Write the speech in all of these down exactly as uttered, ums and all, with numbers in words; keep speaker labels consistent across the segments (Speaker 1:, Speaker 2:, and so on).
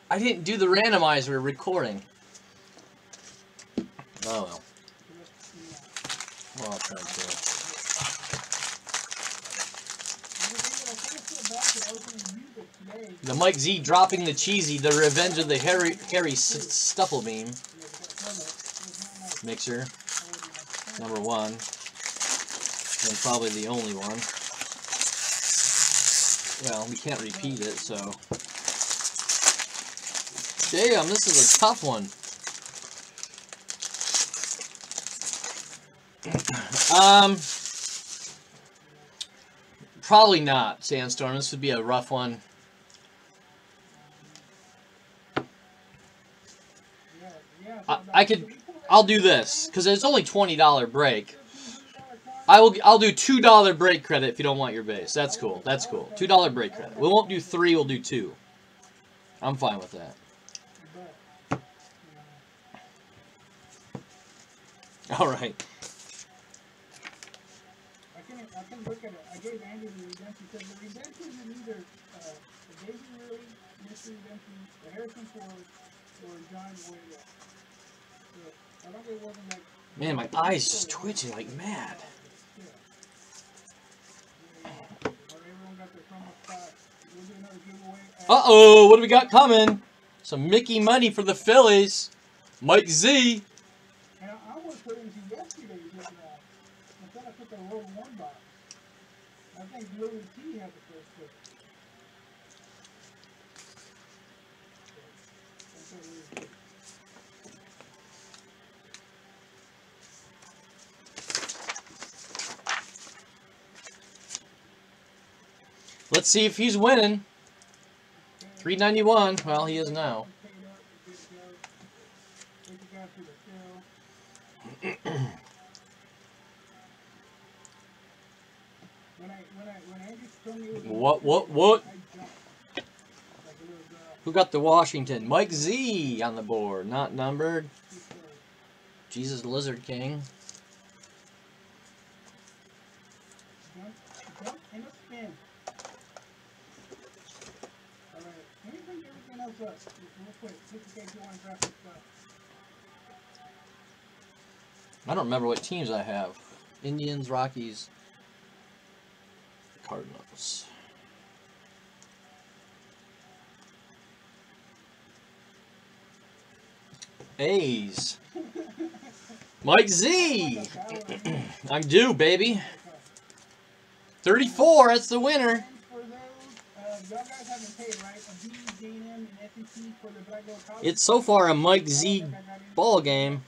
Speaker 1: I didn't do the randomizer recording. Oh well. Well, I'll try to. The Mike Z dropping the cheesy, the Revenge of the Harry Harry Stufflebeam mixer, number one, and probably the only one. Well, we can't repeat it, so. Damn, this is a tough one. Um, probably not, Sandstorm. This would be a rough one. I, I could, I'll do this because it's only twenty dollar break. I will, I'll do two dollar break credit if you don't want your base. That's cool. That's cool. Two dollar break credit. We won't do three. We'll do two. I'm fine with that. All right.
Speaker 2: I can, I can look at it. I gave Andy the redemption because the redemption is either uh, the Daisy Ridley, Mystery Redemption, the Harrison Ford, or John Boyega. So, I don't think it wasn't like.
Speaker 1: Man, my eyes just twitching like mad. Uh oh, what do we got coming? Some Mickey money for the Phillies. Mike Z.
Speaker 2: And I almost put into yesterday just now. I thought I put the roll one box. I think Louis T had the first pick.
Speaker 1: Let's see if he's winning. three ninety-one. Well, he is now. What, what, what? Who got the Washington? Mike Z on the board. Not numbered. Jesus Lizard King. I don't remember what teams I have. Indians, Rockies, Cardinals. A's. Mike Z. I'm due, baby. thirty-four, that's the winner. It's so far a Mike Z ball game.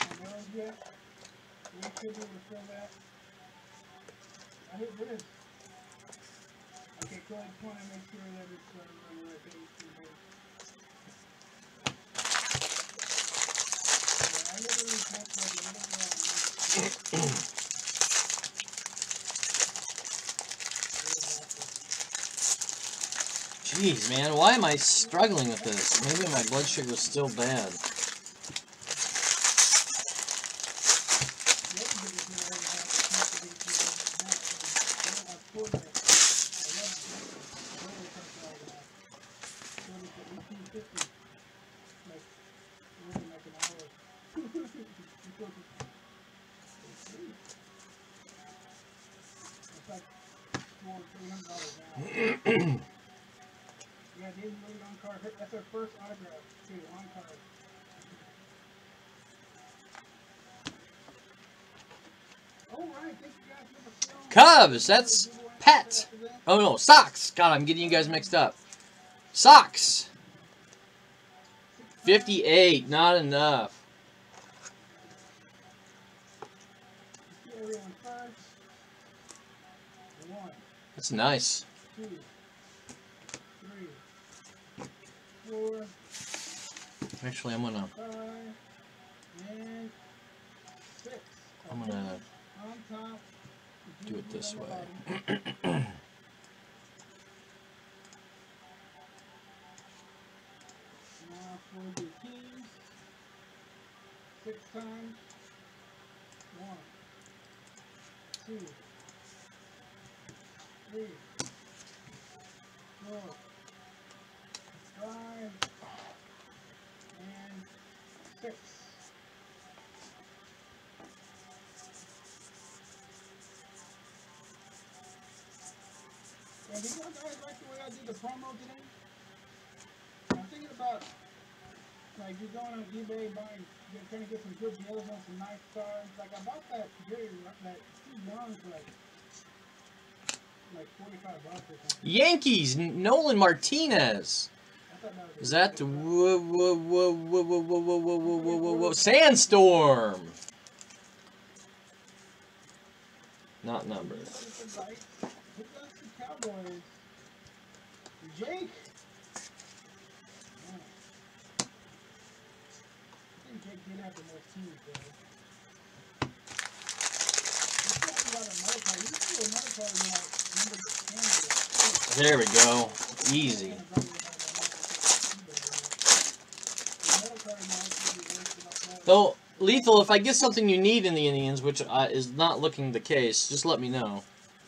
Speaker 1: Jeez, man, why am I struggling with this? Maybe my blood sugar is still bad. Cubs, that's Pet. Oh no, Sox. God, I'm getting you guys mixed up. Sox. fifty-eight, not enough. That's nice. Actually, I'm gonna. I'm gonna do it this way.
Speaker 2: Six times. One, two, three, four, five, And did you guys like the way I did the promo today? I'm thinking about, like, you're going on eBay, buying, you're trying to get some good deals on some nice cars. Like, I bought that Jerry, that Steve Young for like, like forty-five bucks or something.
Speaker 1: Yankees, Nolan Martinez.
Speaker 2: I thought that was
Speaker 1: Is that the whoa, whoa, whoa, whoa, whoa, whoa, whoa, whoa, whoa, whoa, whoa, whoa, Sandstorm? Not numbered.
Speaker 2: Who got the Cowboys? Jake? Man. I think Jake did have the most teams, though. He's talking about another car. You can do another car, you know, number the
Speaker 1: There we go. Easy. Though, Lethal, if I get something you need in the Indians, which uh, is not looking the case, just let me know.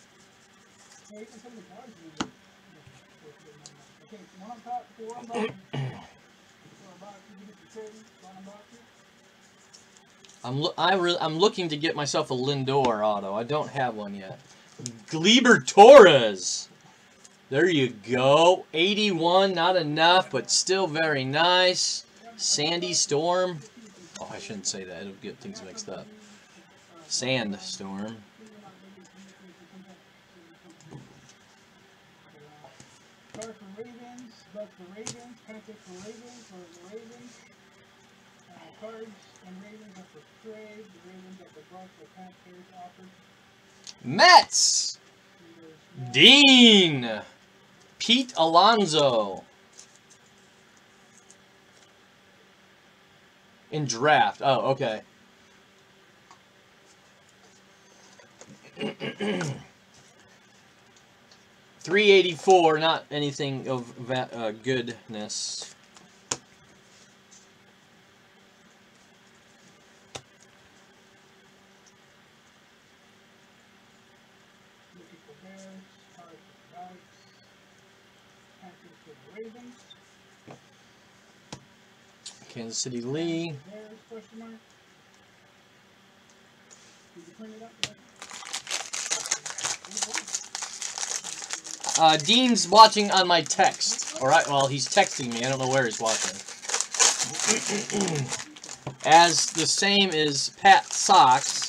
Speaker 1: I'm lo I re I'm looking to get myself a Lindor auto. I don't have one yet. Gleyber Torres. There you go. eighty-one, not enough, but still very nice. Sandy Storm. Oh, I shouldn't say that. It'll get things mixed up. Sandstorm.
Speaker 2: Start for Ravens, Bucks for Ravens, Panthers for Ravens, for the Ravens, uh, Cards and Ravens are for trade, the Ravens are for Bucks, the Panthers offers.
Speaker 1: Mets! Dean! Pete Alonso. In draft. Oh, okay. three eighty-four, not anything of va uh, goodness.
Speaker 2: Looking for Bears, Cards for Bucks, Panthers for the Ravens.
Speaker 1: Kansas City Lee.
Speaker 2: Bears, question mark. Did you print it up?
Speaker 1: Uh, Dean's watching on my text. All right, well, he's texting me. I don't know where he's watching. As the same as Pat Sox.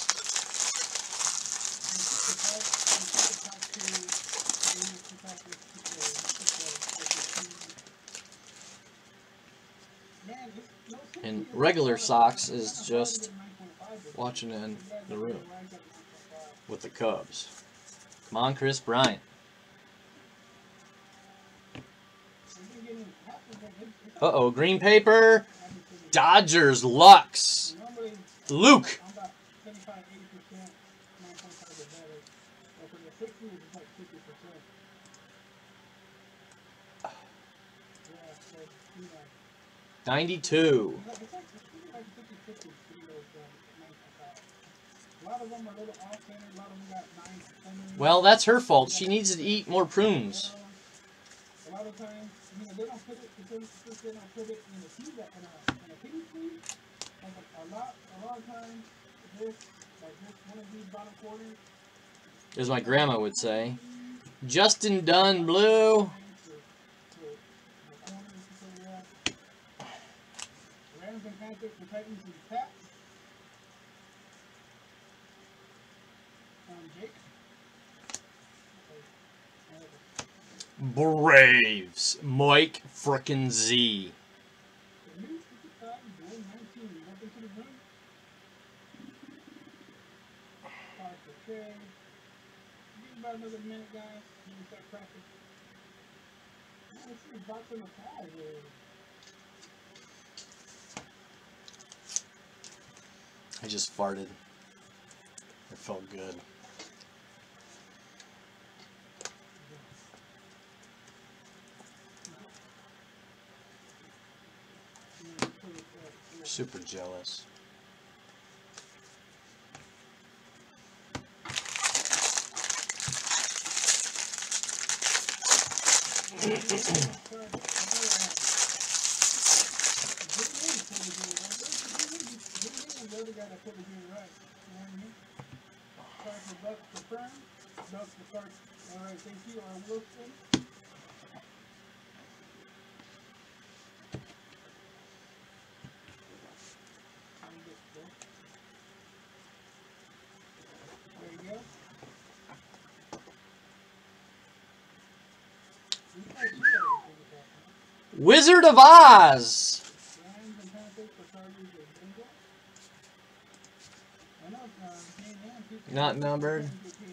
Speaker 1: And regular Sox is just watching in the room with the Cubs. Come on, Chris Bryant. Uh-oh, green paper. Dodgers, Lux. Luke. ninety-two. Well, that's her fault. She needs to eat more prunes.
Speaker 2: A lot of times, you know, they don't put it, because they don't put it in a tea bag, in a, in a piggy food. Like a, a lot, a lot of times, this, like this, one of these bottom quarters.
Speaker 1: As my grandma would say. Justin Dunn, blue.
Speaker 2: Rams and Panthers, the Titans and Pats. Um, Jake.
Speaker 1: Braves, Mike frickin' Z. About another minute, guys. You can start practice. Let's see, box in the pad here. I just farted. It felt good. Super jealous.
Speaker 2: That's the start. All right, thank you, R. Wilson. There you go.
Speaker 1: Wizard of Oz. Not numbered.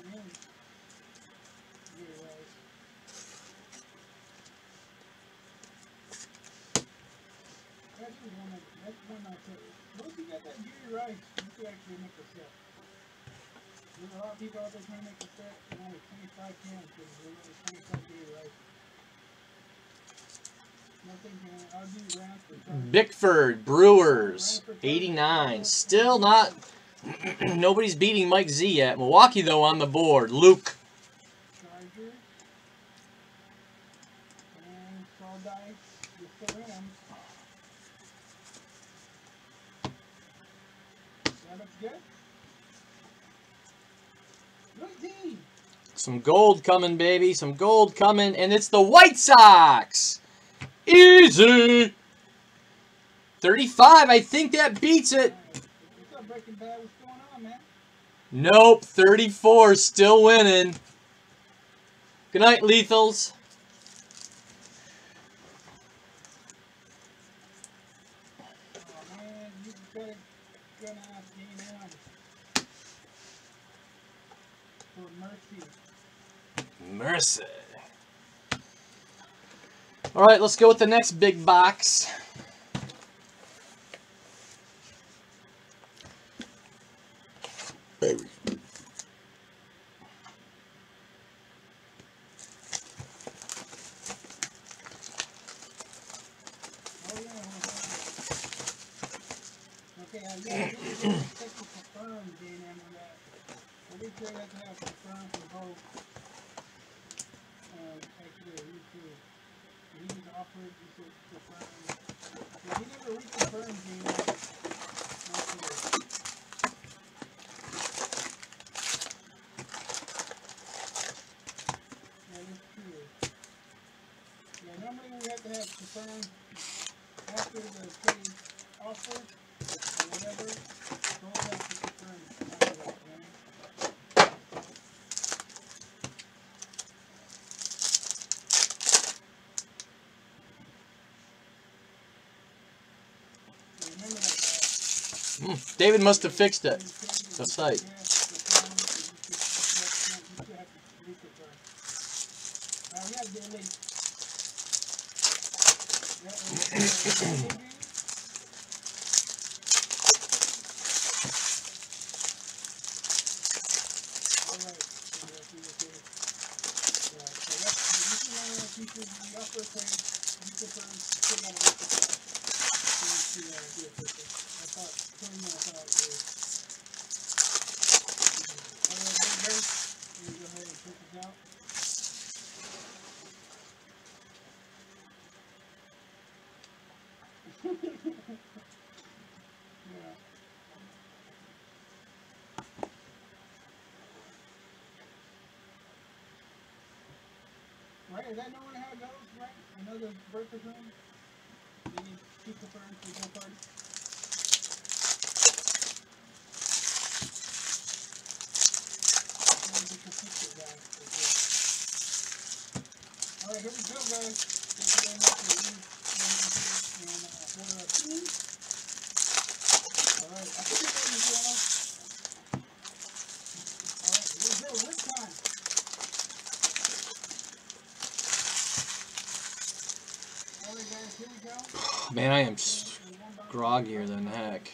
Speaker 2: Once you get that Jerry Rice, you can actually make a set. There's a lot of people out there trying to make a set, and only twenty-five cans, because there's only twenty-five Jerry Rice. Nothing can, I'll do rounds for
Speaker 1: Bickford Brewers, eighty-nine. Still not, nobody's beating Mike Z yet. Milwaukee, though, on the board. Luke.
Speaker 2: Chargers. And Saul Dice with the Rams. That looks good. nineteen.
Speaker 1: Some gold coming, baby. Some gold coming, and it's the White Sox. Easy. thirty-five. I think that beats it.
Speaker 2: What's up, Breaking Bad? What's going on, man?
Speaker 1: Nope. thirty-four. Still winning. Good night, Lethals.
Speaker 2: Oh, man, you better gonna ask me now for mercy.
Speaker 1: Mercy. All right, let's go with the next big box. Baby.
Speaker 2: Oh, yeah. Okay, I got to check the confirm, J M, on that. I think they have to have confirm from both. Um, actually, he too. He was offered to confirm. Yeah, he never reconfirmed, J M. Not sure. Yeah, that's true. Yeah, normally we have to have confirm after the trade offer or whatever. Don't have to confirm after that, right? So remember that, guys.
Speaker 1: Mm, David must have fixed it. The site. Right, is that normally how it goes, right? Another birth return? You need two confirms for both parties? Alright, here we go, guys. Thank you very much for being here and uh, order our team. Alright, I think it's ready, Joanna. Alright, here we go, this time. Alright, guys, here we go. Man, I am groggier than heck.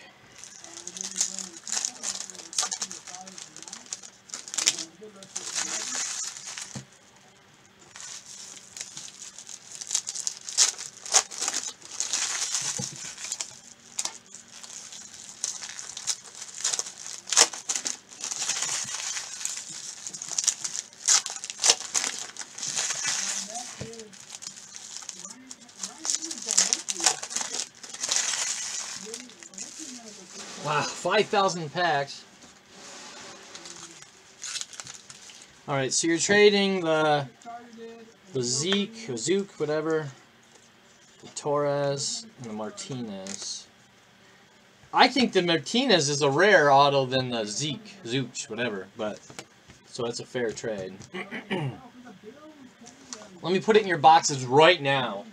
Speaker 1: Wow, five thousand packs. All right, so you're trading the the Zeke, or Zook, whatever, the Torres, and the Martinez. I think the Martinez is a rare auto than the Zeke, Zooch, whatever. But so that's a fair trade. Let me put it in your boxes right now.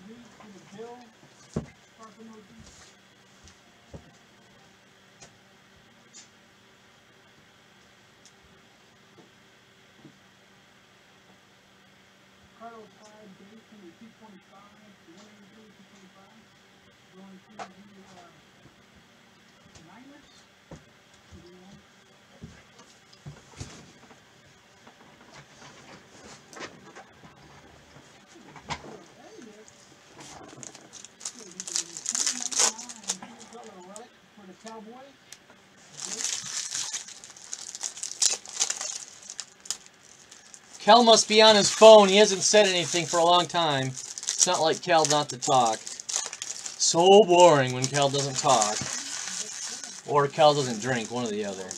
Speaker 1: Kel must be on his phone. He hasn't said anything for a long time. It's not like Kel not to talk. So boring when Kel doesn't talk. Or Kel doesn't drink, one or the other.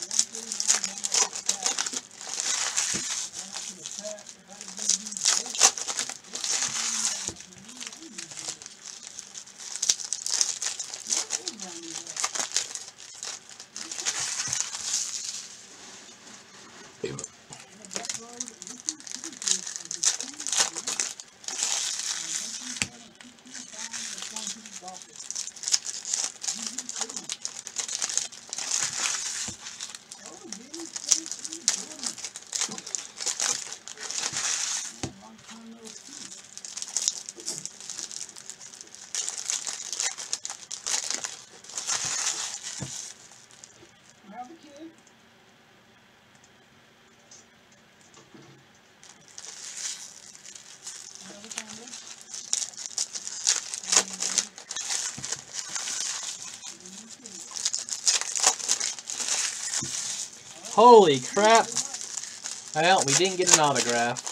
Speaker 1: Holy crap. Well, we didn't get an autograph.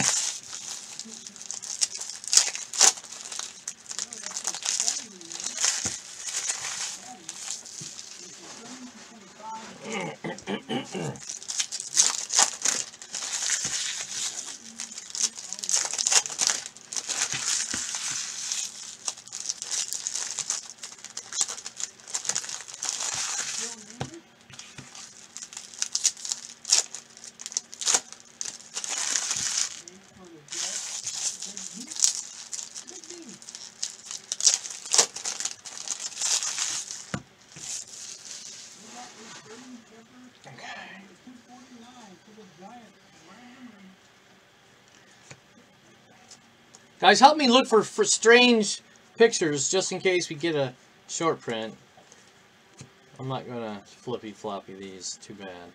Speaker 1: Guys, help me look for, for strange pictures just in case we get a short print. I'm not going to flippy floppy these. Too bad.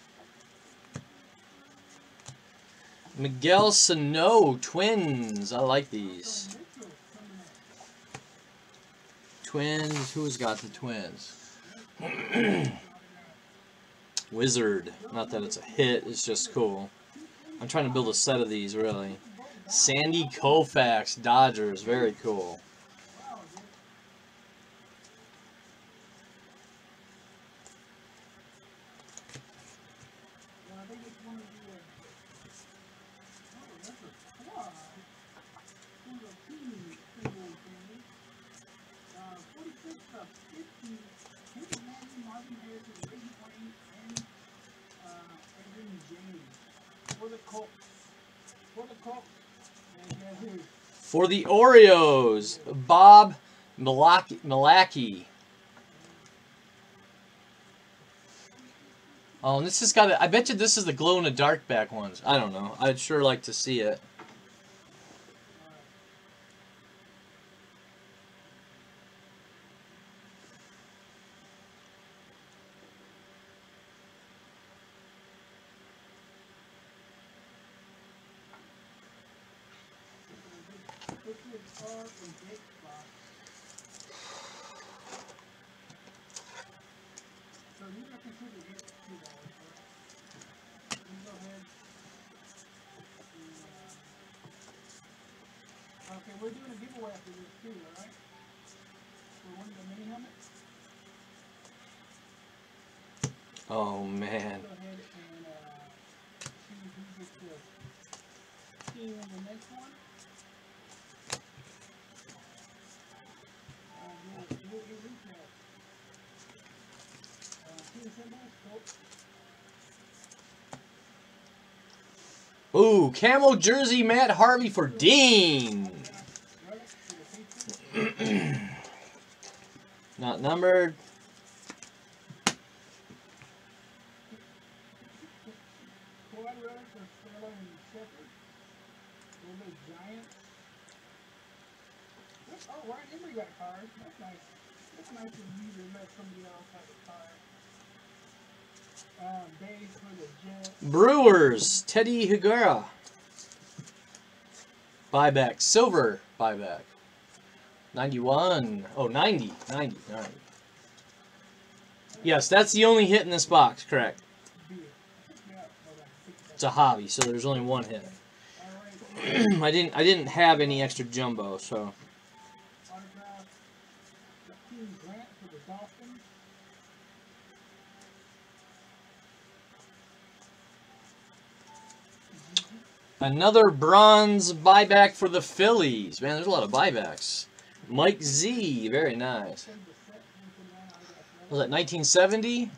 Speaker 1: Miguel Sano, Twins. I like these. Twins. Who's got the Twins? Wizard. Not that it's a hit. It's just cool. I'm trying to build a set of these, really. Sandy Koufax, Dodgers. Very cool. For the Oreos, Bob Milacki. Oh, and this has got a, I bet you this is the glow-in-the-dark back ones. I don't know. I'd sure like to see it.
Speaker 2: Okay, we're doing a giveaway after this too, alright? For one of the mini helmets.
Speaker 1: Oh man.
Speaker 2: Go ahead and uh, see who gets the see you in the next one. Uh, we'll, we'll, we'll recap. Uh, team symbols, Colts.
Speaker 1: Ooh, camo jersey, Matt Harvey for Dean. Not numbered.
Speaker 2: Quad relic for Stella and Shepard. Little bit Giants. Oh, Ryan Emery got a card. That's nice. That's nice of you to let somebody else have a card. Um, base for the Jets.
Speaker 1: Brewers, Teddy Higuera. Buyback, silver buyback. ninety-one. Oh, ninety. ninety. ninety. Yes, that's the only hit in this box, correct. It's a hobby, so there's only one hit. I didn't I didn't have any extra jumbo, so. Another bronze buyback for the Phillies. Man, there's a lot of buybacks. Mike Z, very nice. Was that nineteen seventy?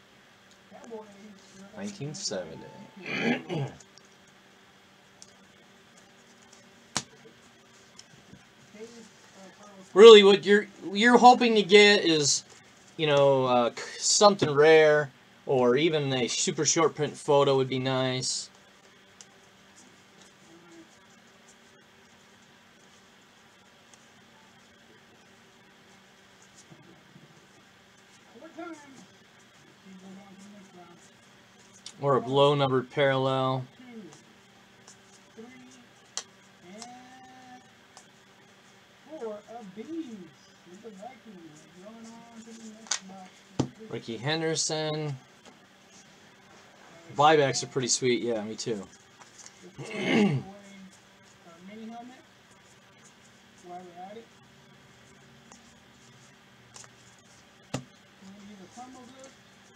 Speaker 1: nineteen seventy. Really, what you're you're hoping to get is, you know, uh, something rare, or even a super short print photo would be nice. Or a low numbered parallel.
Speaker 2: Two, three, and four of these. With the Vikings going on to the next box.
Speaker 1: Ricky Henderson. Buybacks are pretty sweet. Yeah, me too.
Speaker 2: Mini helmet. While we're at it. We're the combo good.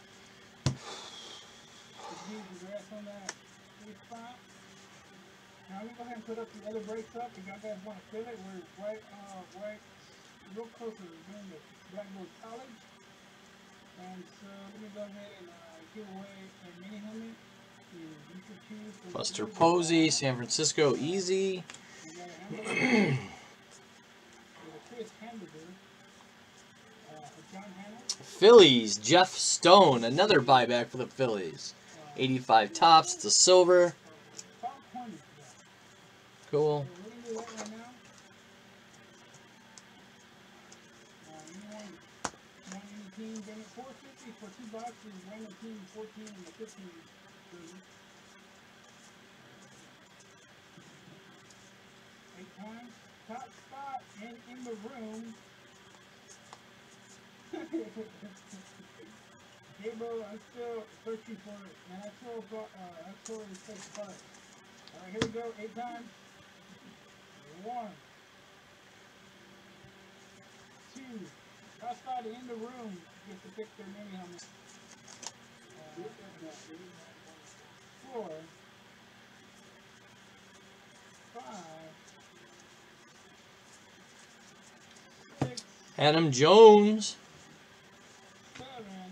Speaker 2: Congrats on that big spot. Now I'm gonna go ahead and put up the other breaks up. If y'all guys want to fill it, we're right, uh, right, real close to doing the Blackboard College. And so let me go ahead and uh, give away a mini helmet. You should choose.
Speaker 1: Buster Posey, San Francisco, easy.
Speaker 2: We got an envelope. Chris Hamburger. Uh, John Hannah.
Speaker 1: Phillies, Jeff Stone, another buyback for the Phillies. eighty-five tops, it's a silver. Cool.
Speaker 2: four fifty for two boxes, random team fourteen and the fifteen. Eight times. Top spot and in the room. Hey bro, I'm still searching for it, and I still got, uh, I still respect the part. Alright, here we go, eight times. One. Two. Outside in the room, gets to pick their mini helmet. Uh, four. Five. Six.
Speaker 1: Adam Jones.
Speaker 2: Seven.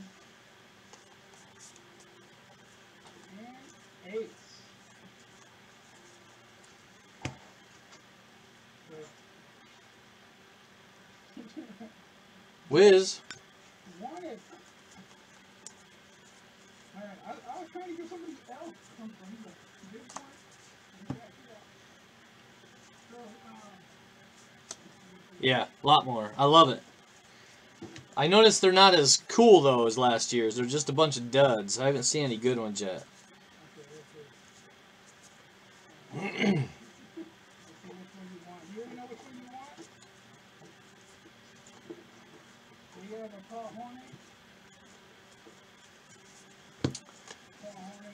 Speaker 2: And eight.
Speaker 1: Wiz.
Speaker 2: Wanted. Alright, I, I was trying to get somebody else something, but this one, so, um,
Speaker 1: Yeah, a lot more. I love it. I noticed they're not as cool, though, as last year's. They're just a bunch of duds. I haven't seen any good ones yet.
Speaker 2: okay, okay. Let's see which one you want. You already know which one you want? We have a Paul Hornet. Paul Hornet.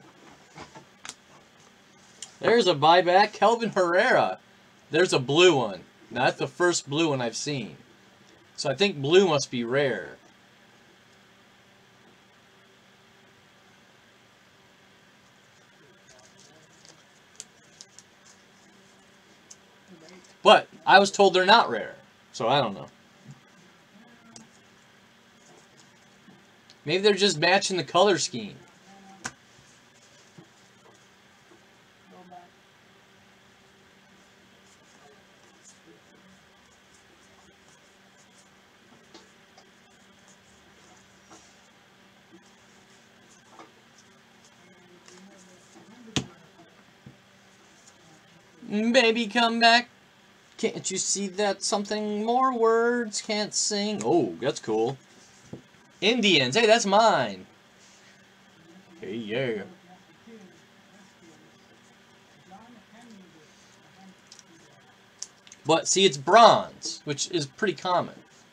Speaker 1: There's a buyback, Kelvin Herrera. There's a blue one. Now, that's the first blue one I've seen. So I think blue must be rare. I was told they're not rare, so I don't know. Maybe they're just matching the color scheme. Baby, come back. Can't you see that something more words can't sing? Oh, that's cool. Indians. Hey, that's mine. Hey, yeah. But, see, it's bronze, which is pretty common.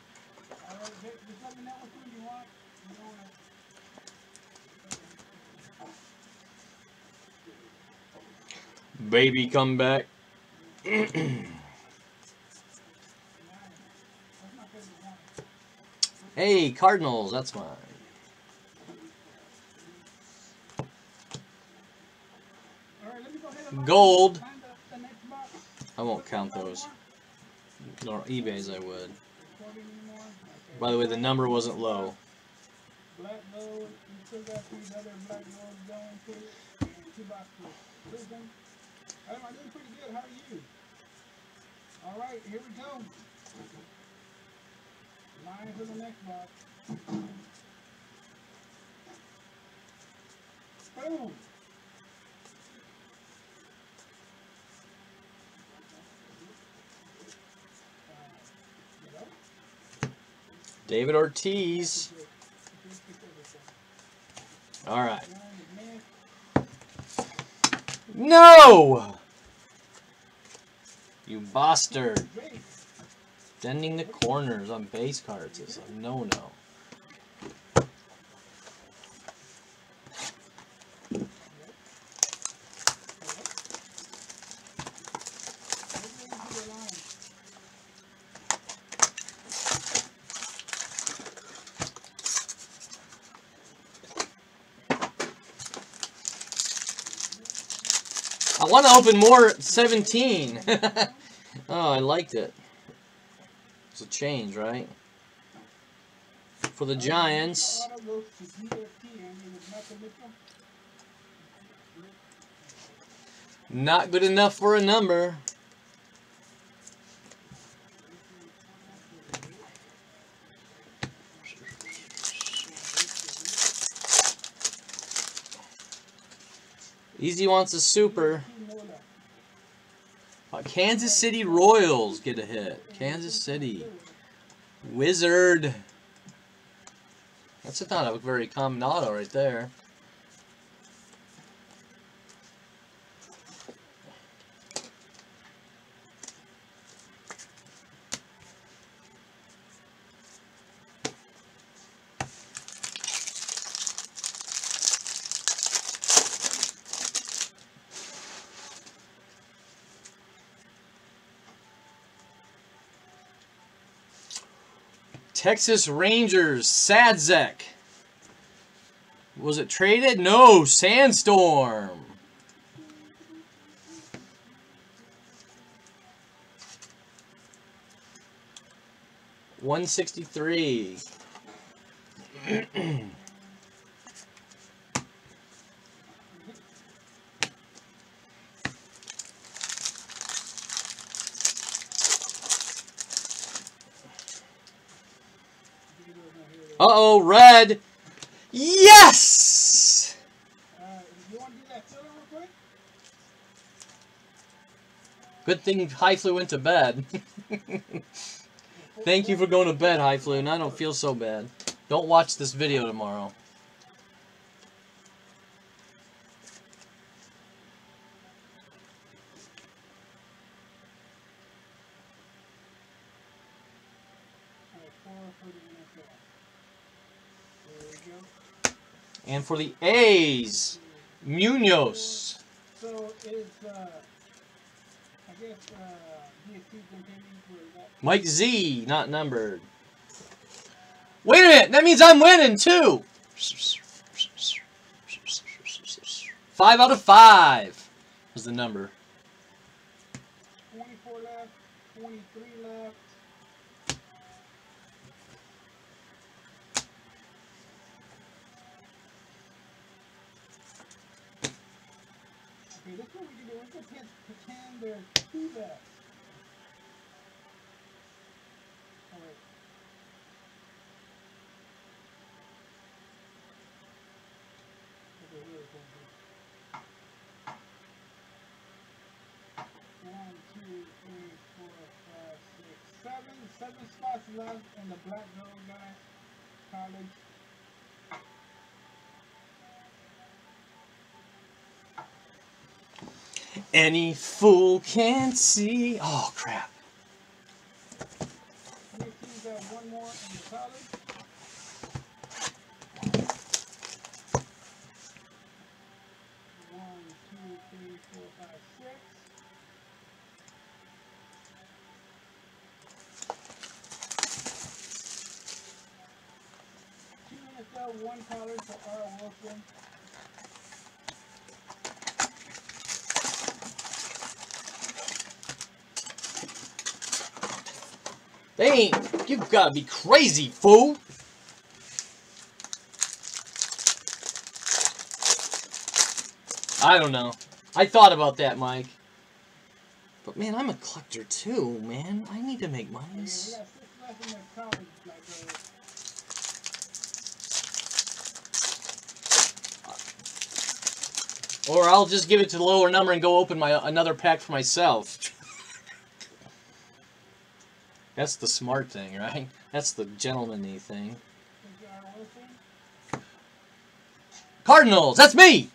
Speaker 1: Baby, come back. Hey, Cardinals, that's mine. Gold. I won't count those. Nor eBay's I would. By the way, the number wasn't low. Black gold, you still got these other black gold going to it, and two boxes of prism. I'm doing pretty good. How are you? All right, here we go. Line for the next box. Boom. David Ortiz. All right. No! You bastard. Bending the corners on base cards is a no-no. I want to open more at seventeen. Oh, I liked it. It's a change, right? For the Giants. Not good enough for a number. Easy wants a super. Uh, Kansas City Royals get a hit. Kansas City. Wizard. That's not a very common auto right there. Texas Rangers, Sadzek. Was it traded? No, Sandstorm. one sixty-three. Uh-oh, red. Yes!
Speaker 2: Uh, you want to do that filler real quick?
Speaker 1: Good thing High Flu went to bed. Thank you for going to bed, High Flu, and I don't feel so bad. Don't watch this video tomorrow. And for the A's, Munoz.
Speaker 2: So is, uh, I guess, uh, D S T continuing for that?
Speaker 1: Mike Z, not numbered. Wait a minute, that means I'm winning too. Five out of five was the number.
Speaker 2: twenty-four left, twenty-two. Okay, this is what we can do. We can pretend, pretend there's two bets. Oh, wait. Okay, here we go. One, two, three, four, five, six, seven. Seven spots left in the black girl guy college.
Speaker 1: Any fool can see. Oh, crap.
Speaker 2: This team's got one more in the college. One, two, three, four, five, six. Two N F L, one college for R. Wilson.
Speaker 1: They ain't. You've got to be crazy, fool. I don't know. I thought about that, Mike. But man, I'm a collector too, man. I need to make money.
Speaker 2: Yeah, we got six left in the college, like, uh,
Speaker 1: Or I'll just give it to the lower number and go open my another pack for myself. That's the smart thing, right? That's the gentlemanly thing. Cardinals, that's me!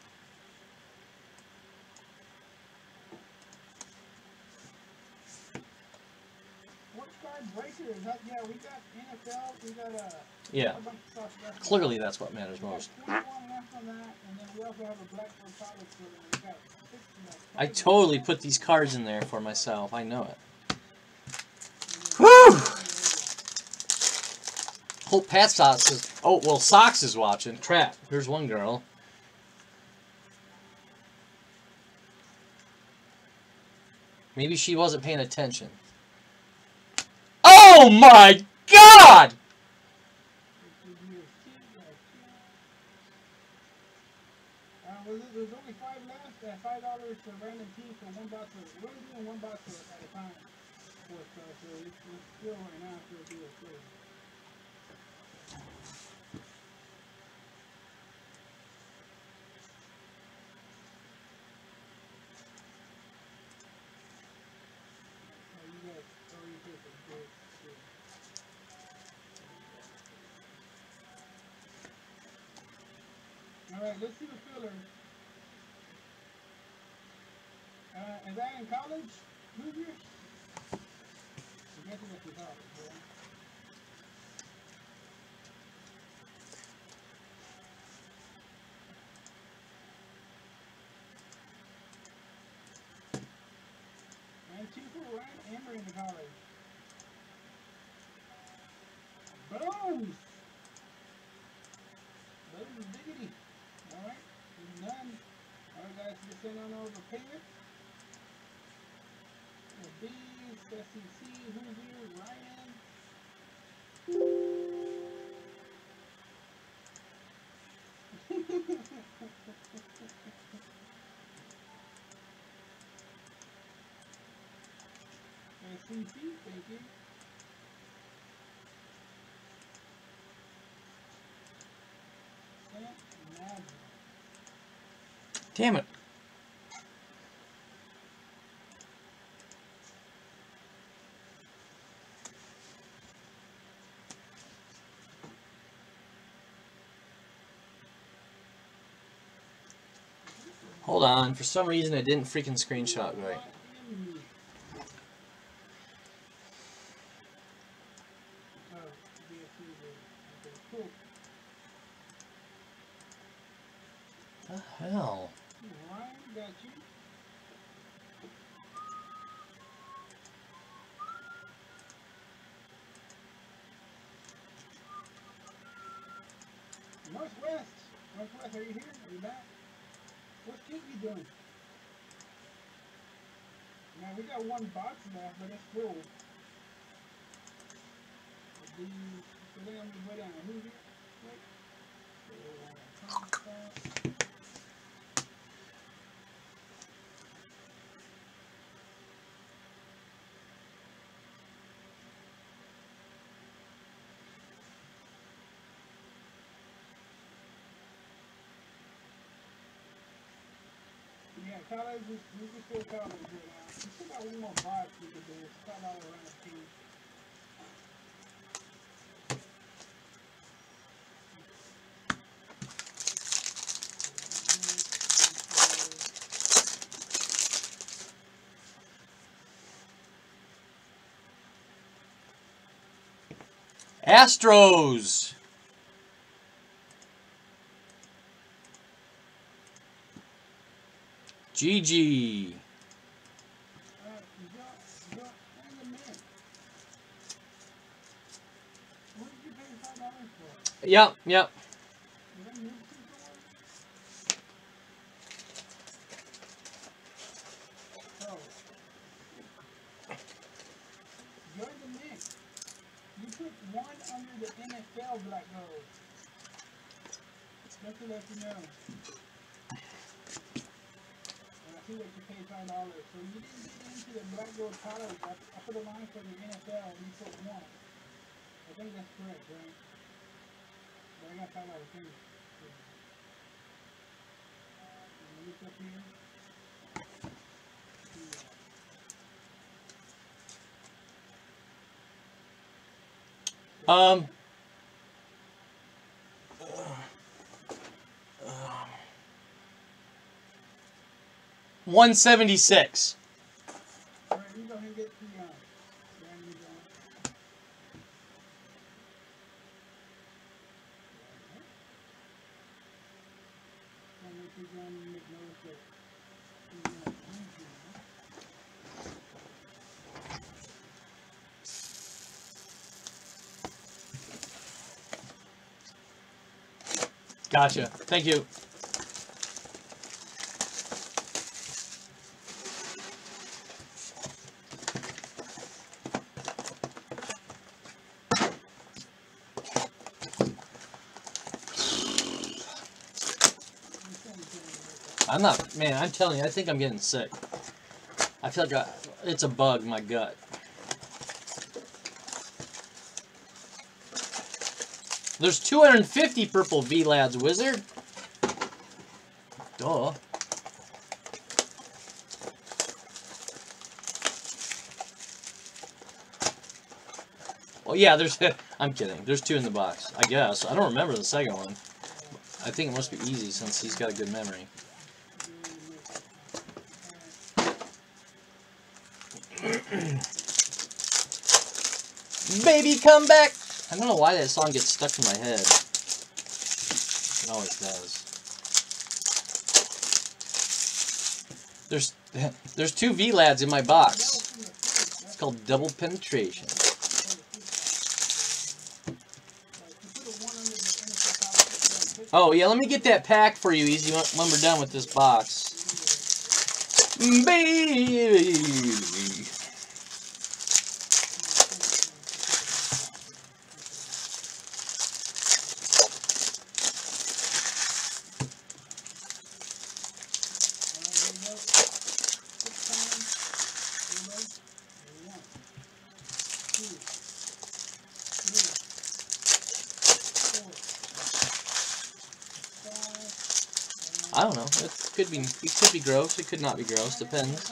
Speaker 2: What card breaker is that? Yeah, we got N F L, we got a...
Speaker 1: Yeah.
Speaker 2: A bunch of stuff left.
Speaker 1: Clearly that's what matters most.
Speaker 2: We got twenty-one left on that, and then we also have a Blackbird College for them. We got six left.
Speaker 1: I totally put these cards in there for myself. I know it. Woo! Hope Pat Socks is... Oh, well, Socks is watching. Crap. Here's one girl. Maybe she wasn't paying attention. Oh my God!
Speaker 2: Uh, well, there's only five left. Uh, five dollars for random team for one box. Of, we're only doing one box at a time. For stuff, so it's, it's still right now. So it'll be okay. Oh, you got. Oh, you take a good. All right, let's see the filler. Uh, is that in college? Who's yours? I guess it's in college, right? And two for Ryan Amber in the college. Boom! Boom diggity. Alright, none. Alright guys, just send on over payment. The B's, S E C, who's here? Ryan. S E C, thank you.
Speaker 1: Damn it. Hold on. For some reason, I didn't freaking screenshot right. What the hell?
Speaker 2: Ryan, got you. Northwest. Northwest, are you here? Are you back? What's Kinky doing? Now we got one box left, but it's full. The, so then I'm gonna go down. Who's here? Wait. So, uh, College, we, we can still college right now. We still got one more box we could do. It's five dollar round two.
Speaker 1: Astros. G G.
Speaker 2: Uh, John, John, and the man. What did you pay five dollars for?
Speaker 1: Yep, yep.
Speaker 2: Is that new somewhere? Oh. You're the man. You put one under the N F L black gold. Just to let you know. And I see that you paid five dollars. So you didn't get into the black gold college. I, I put a line for the N F L and you put one. I think that's correct, right? But I got five dollars too. So, look up here.
Speaker 1: Um. one seventy-six.
Speaker 2: Alright, you go ahead and get the, uh, brand new one. And if you're going to make notice that you're going to change it,
Speaker 1: Gotcha. Thank you. I'm not, man, I'm telling you, I think I'm getting sick. I feel like I, it's a bug in my gut. There's two hundred fifty purple V-Lads, Wizard. Duh. Oh, yeah, there's, I'm kidding. There's two in the box, I guess. I don't remember the second one. I think it must be easy since he's got a good memory. Baby, come back! I don't know why that song gets stuck in my head. It always does. There's there's two V-Lads in my box. It's called Double Penetration. Oh, yeah, let me get that pack for you, Easy, when we're done with this box. Baby! I don't know. It could be. It could be gross. It could not be gross. Depends.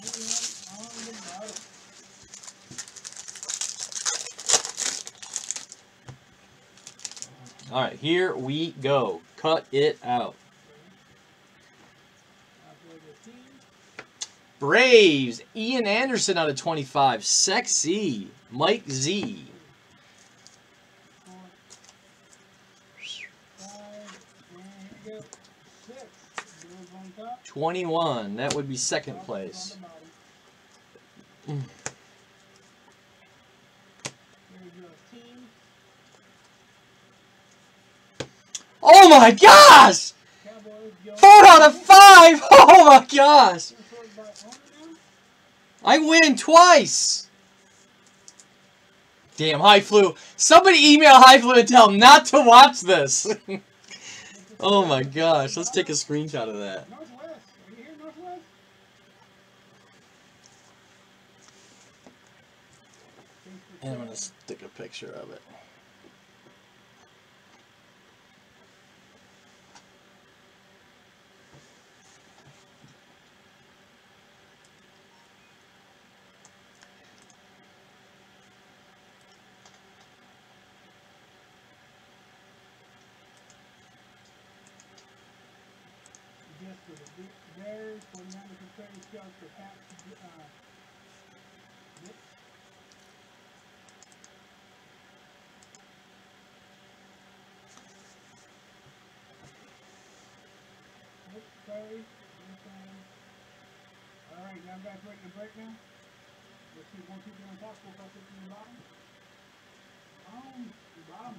Speaker 1: All right, here we go. Cut it out. Braves. Ian Anderson out of twenty-five. Sexy. Mike Z. twenty-one. That would be second place. Mm. Oh my gosh! Four out of five! Oh my gosh! I win twice! Damn, High Flu. Somebody email High Flu and tell him not to watch this. Oh my gosh, let's take a screenshot of that. And I'm going to stick a picture of it.
Speaker 2: for the Bears, forty-niners for Trey, Seahawks for Pat, uh, Nick. Nope, sorry. Alright, now guys ready to break now? Let's see one, two, three on top, four, five, six on the bottom. Um, the bottom.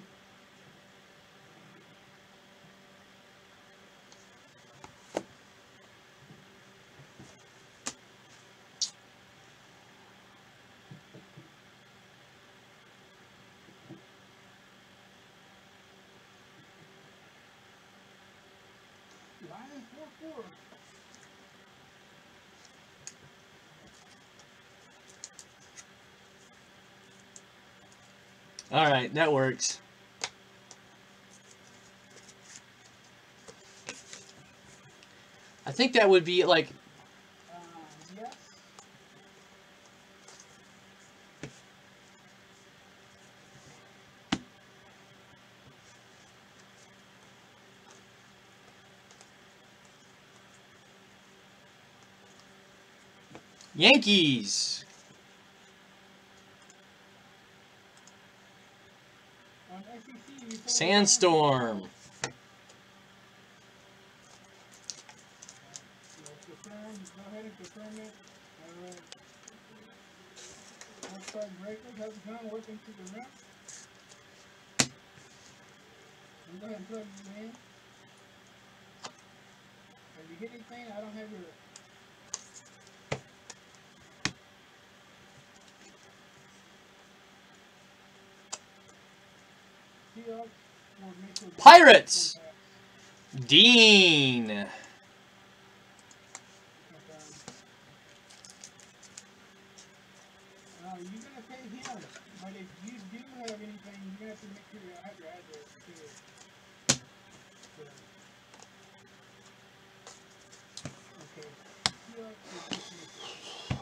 Speaker 2: Lions four four.
Speaker 1: All right, that works. I think that would be like.
Speaker 2: Uh, yes.
Speaker 1: Yankees.
Speaker 2: On S E C, you
Speaker 1: Sandstorm.
Speaker 2: Confirm, go ahead and confirm it. Alright. Outside breakers has gone working to the rim. And go ahead and plug it in. If you hit anything, I don't have your. Seahawks will make sure
Speaker 1: Pirates. Dean.
Speaker 2: Uh, you're gonna pay him, but if you do have anything, you're gonna have to make sure you have your address too. So, okay. Seahawks will just make it.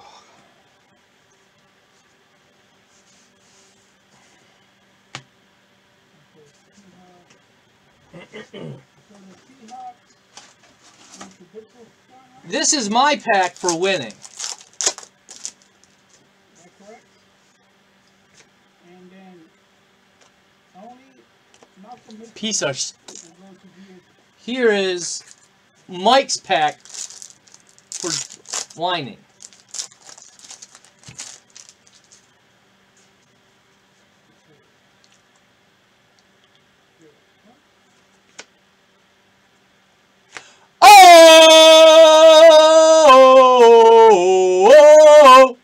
Speaker 2: Okay, Seahawks. So the Seahawks is the big one, right?
Speaker 1: This is my pack for winning.
Speaker 2: Is that correct? And then only Malcolm Mitchell
Speaker 1: Piece of. Sh
Speaker 2: will go to be his.
Speaker 1: Here is Mike's pack for whining. Oh!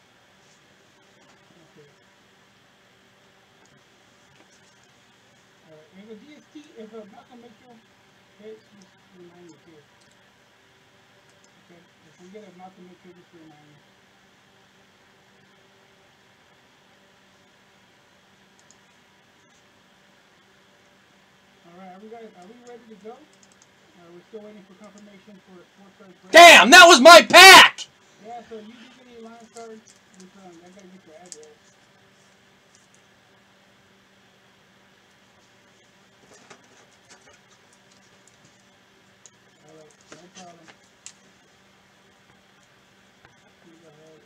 Speaker 2: If a D S T, if a Malcolm Mitchell hits, just remind me too. Okay, if we get a Malcolm Mitchell, just remind me. Alright, are we guys, are we ready to go? Uh, we're still waiting for confirmation for a sports card break.
Speaker 1: Damn, that was my pack!
Speaker 2: Yeah, so you can get any line cards, just, um, I gotta get your address. Alright, no problem. You go ahead.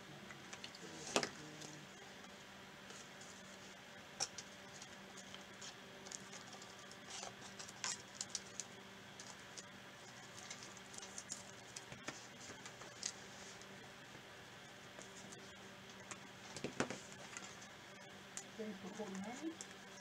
Speaker 2: Thanks for forty-nine.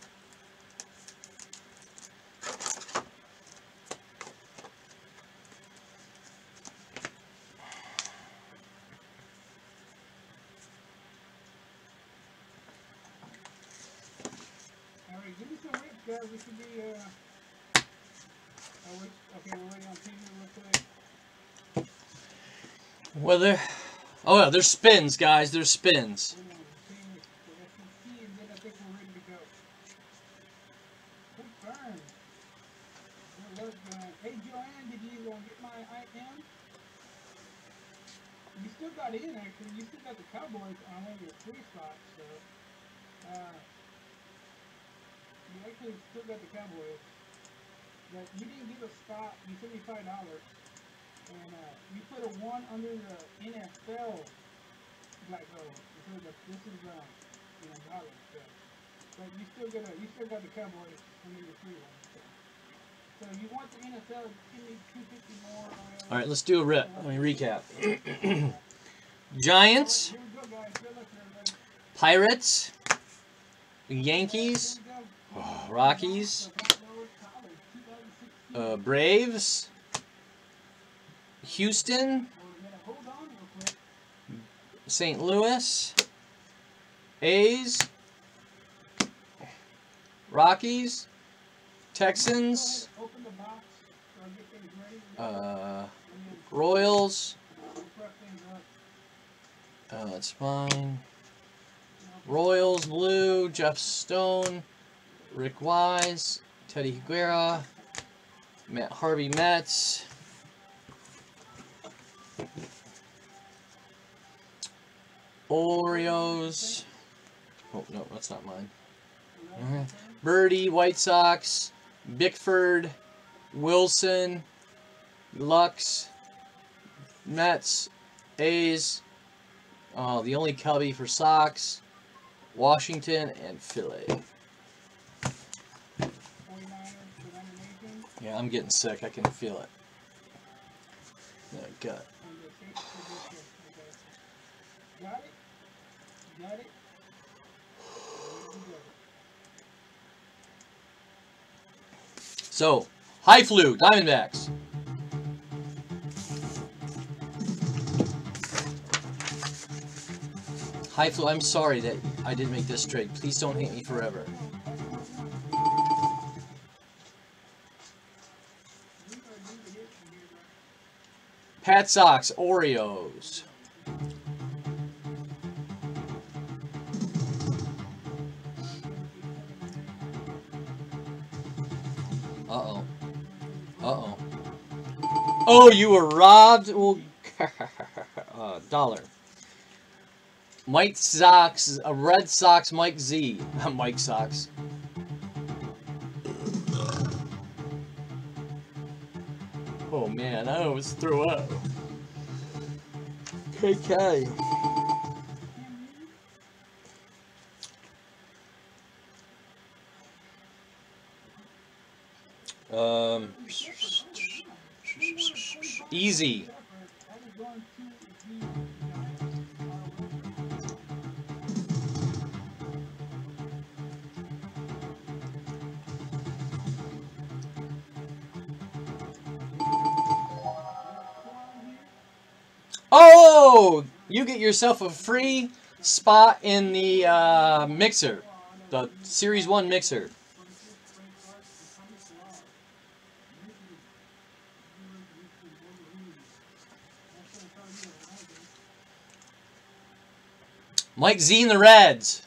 Speaker 2: Alright, give me some rips, guys. We should be, uh... Oh, wait. Okay, we're waiting on Peter real quick.
Speaker 1: Well, there. Oh, yeah, there's spins, guys. There's spins.
Speaker 2: Wait on Peter for S E C, and then I think we're ready to go. Confirm. Good luck, Joanne. Hey, Joanne, did you uh, get my I M? You still got in, actually. You still got the Cowboys on one of your free spots, so... Uh... You actually still got the Cowboys. But you didn't get a spot. You sent me five dollars. And uh, you put a one under the N F L black hole because of, this is uh, you know dollar stuff. But you still got a, you still got the Cowboys under the three one. So, so you want the N F L? Give me two fifty more. Uh,
Speaker 1: All right, let's do a rip. Let me recap. Giants,
Speaker 2: here we go, guys. Good luck, everybody.
Speaker 1: Pirates, Yankees, oh, Rockies, uh, Braves, Houston, Saint Louis, A's, Rockies, Texans, uh, Royals, uh, that's fine, Royals, Blue, Jeff Stone, Rick Wise, Teddy Higuera, Matt Harvey Mets, Orioles, oh no, that's not mine. Right. Birdie, White Sox, Bickford, Wilson, Lux, Mets, A's, oh, the only Cubby for Sox, Washington, and Philly. Yeah, I'm getting sick. I can feel it. My gut.
Speaker 2: Got it? Got it?
Speaker 1: So, high flu, Diamondbacks. High flu, I'm sorry that I didn't make this trade. Please don't hate me forever. Pat Sox, Oreos. Uh-oh. Uh-oh. Oh, you were robbed? Well, uh, dollar. Mike Sox, a Red Sox, Mike Z. Mike Sox. Oh man, I almost threw up. K K. Um, easy. Oh, you get yourself a free spot in the uh, mixer, the Series one mixer. Mike Z and the Reds.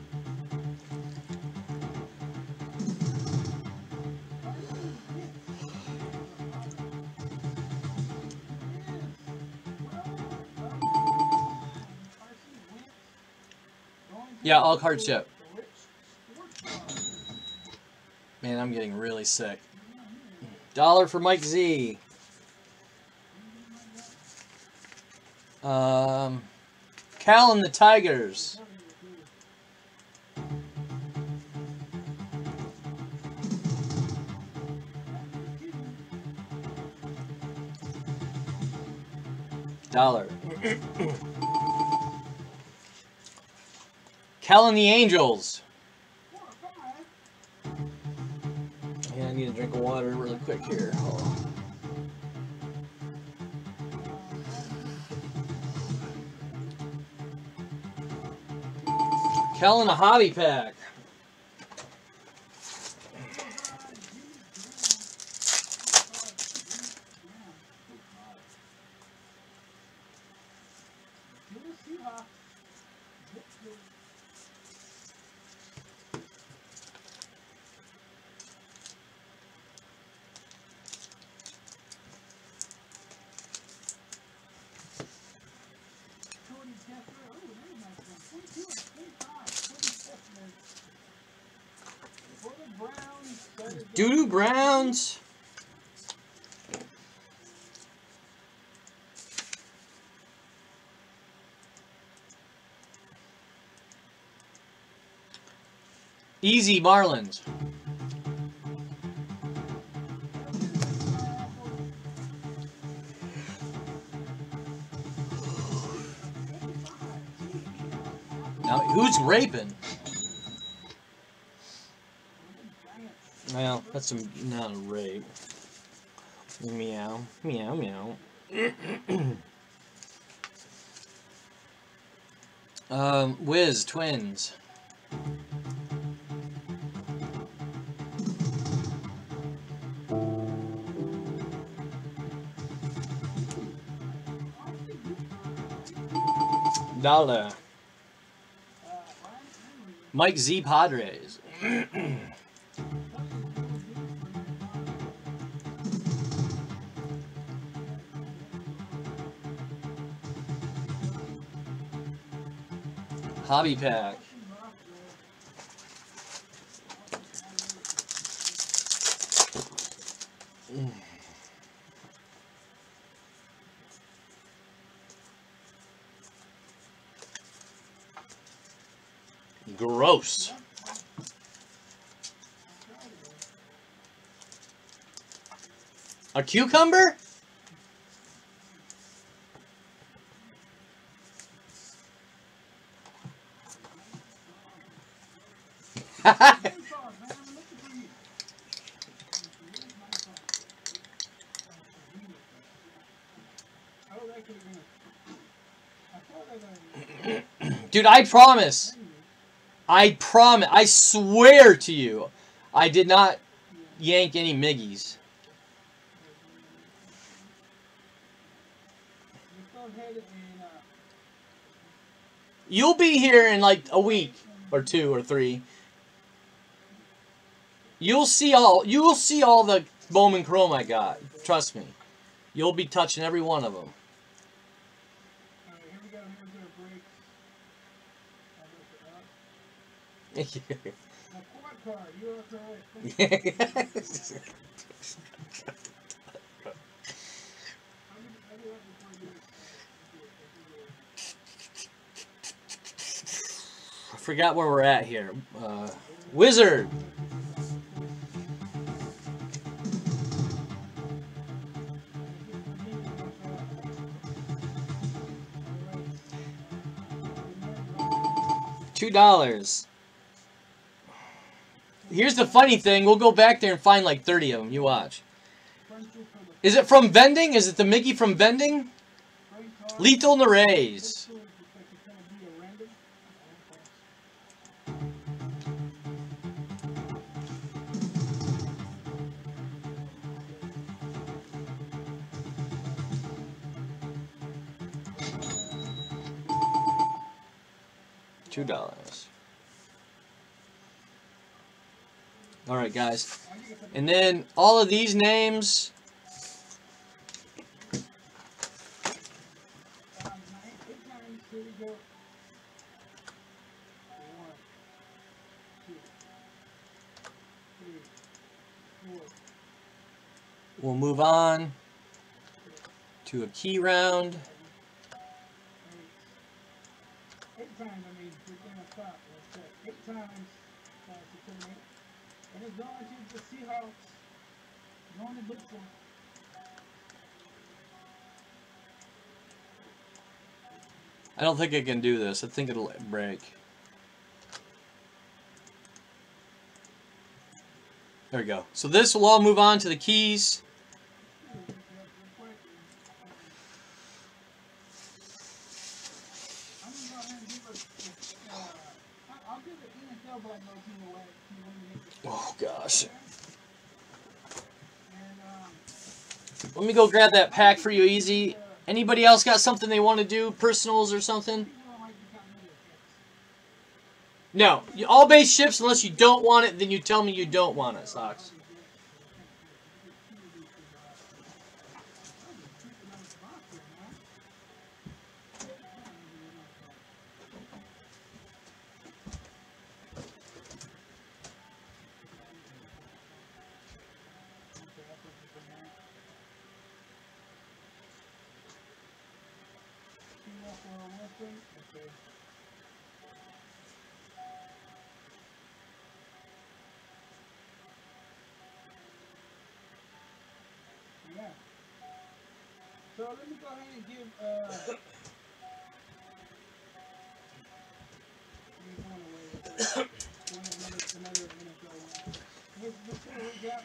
Speaker 1: Yeah, all card ship. Man, I'm getting really sick. Dollar for Mike Z. Um, Cal and the Tigers. Dollar. Cal and the Angels. Yeah, I need a drink of water really quick here. Hold on. Cal and a hobby pack. Doo-doo Browns. Easy Marlins. Now, who's raping? Well, that's a, not a rape. Meow, meow, meow. um, Wiz, Twins. Dollar. Mike Z Padres. Hobby pack. Gross. A cucumber? Dude, I promise. I promise. I swear to you, I did not yank any Miggies. You'll be here in like a week or two or three. You'll see all. You will see all the Bowman Chrome I got. Trust me. You'll be touching every one of them. I forgot where we're at here. Uh, Wizard. Two dollars. Here's the funny thing. We'll go back there and find like thirty of them. You watch. Is it from vending? Is it the Mickey from vending? Lethal Narrays. Two dollars. All right, guys. And then all of these names. We'll move on to a key round.
Speaker 2: Eight times, I mean, we're going to stop. Eight times, uh, to eight. And it's going to the Seahawks. Going to look for.
Speaker 1: I don't think I can do this. I think it'll break. There we go. So this will all move on to the keys. Oh gosh. Let me go grab that pack for you, Easy. Anybody else got something they want to do? Personals or something? No. All base ships unless you don't want it, then you tell me you don't want it, Sox.
Speaker 2: Yeah. So let me go ahead and give uh. One away. One another another N F L one. Let's let's see what we got.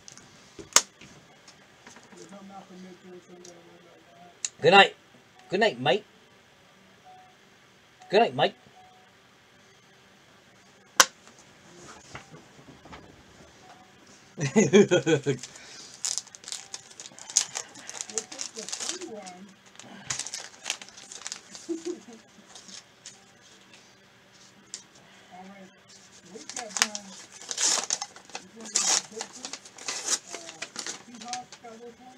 Speaker 2: There's no Malcolm Mitchell, somebody like that.
Speaker 3: Good night. Good night, Mike. Good night, Mike.
Speaker 2: We'll take the free one. All right. Recap time. This one is Pittsburgh. Uh, Seahawks got this one.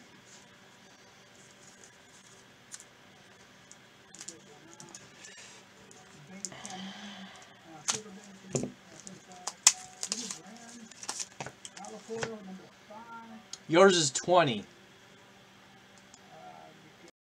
Speaker 2: Banks come in. Uh, Silver Banks, uh, first five. Rams. Alaforo, number five.
Speaker 1: Yours is twenty.